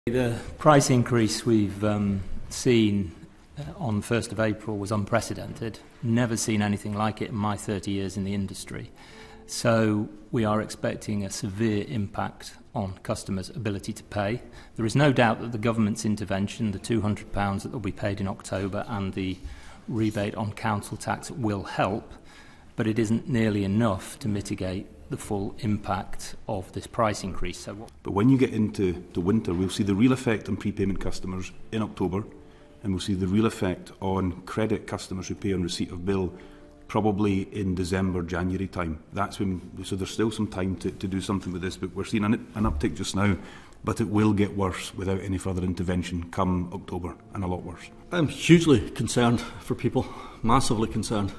The price increase we've seen on 1st of April was unprecedented. Never seen anything like it in my 30 years in the industry. So we are expecting a severe impact on customers' ability to pay. There is no doubt that the government's intervention, the £200 that will be paid in October and the rebate on council tax will help, but it isn't nearly enough to mitigate the full impact of this price increase. But when you get into the winter, we'll see the real effect on prepayment customers in October, and we'll see the real effect on credit customers who pay on receipt of bill probably in December, January time. So there's still some time to do something with this, but we're seeing an uptick just now, but it will get worse without any further intervention come October, and a lot worse. I'm hugely concerned for people, massively concerned.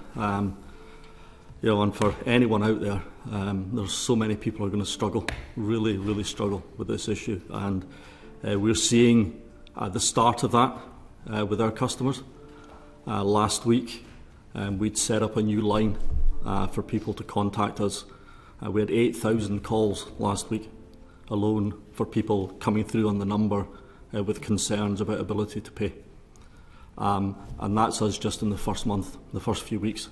And for anyone out there, there's so many people who are going to struggle, really, really struggle with this issue. And we're seeing the start of that with our customers. Last week, we'd set up a new line for people to contact us. We had 8,000 calls last week alone for people coming through on the number with concerns about ability to pay. And that's us just in the first month, the first few weeks.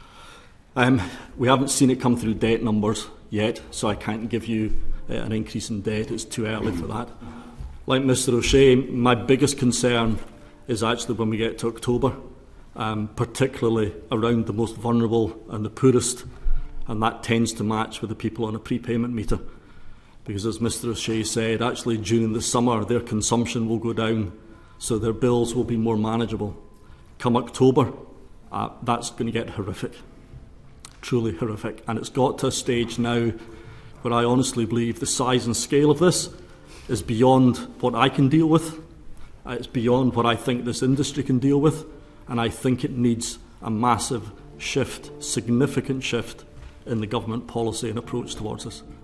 We haven't seen it come through debt numbers yet, so I can't give you an increase in debt. It's too early for that. Like Mr O'Shea, my biggest concern is actually when we get to October, particularly around the most vulnerable and the poorest, and that tends to match with the people on a prepayment meter. Because as Mr O'Shea said, actually during the summer their consumption will go down, so their bills will be more manageable. Come October, that's going to get horrific. Truly horrific, and it's got to a stage now where I honestly believe the size and scale of this is beyond what I can deal with. It's beyond what I think this industry can deal with, and I think it needs a massive shift, significant shift in the government policy and approach towards this.